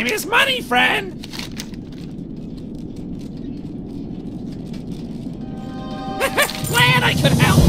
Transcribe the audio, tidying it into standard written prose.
Time is money, friend! Glad I could help!